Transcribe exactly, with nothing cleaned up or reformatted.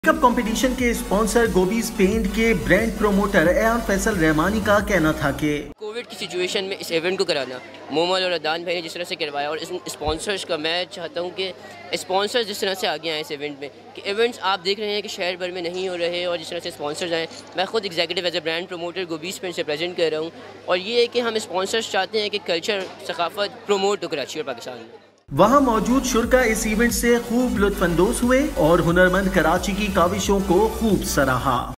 Cup competition के sponsor Gobis paint के brand promoter Ayan Faisal Rahmani का कहना था कि कोविड की सिचुएशन में इस इवेंट को कराना मोमल और अदान भाई ने जिस तरह से करवाया, और इस स्पॉन्सर्स का मैं चाहता हूँ कि स्पॉन्सर्स जिस तरह से आगे आए इस इवेंट में, कि इवेंट्स आप देख रहे हैं कि शहर भर में नहीं हो रहे, और जिस तरह से स्पॉन्सर्स आए, मैं खुद executive as a brand promoter Gobis paint से प्रेजेंट कर रहा हूँ। और ये है कि हम स्पॉन्सर्स चाहते हैं कि कल्चर सकाफत प्रोमोट हो कराची और पाकिस्तान में। वहाँ मौजूद शुरका इस इवेंट से खूब लुत्फानंदोज हुए और हुनरमंद कराची की काविशों को खूब सराहा।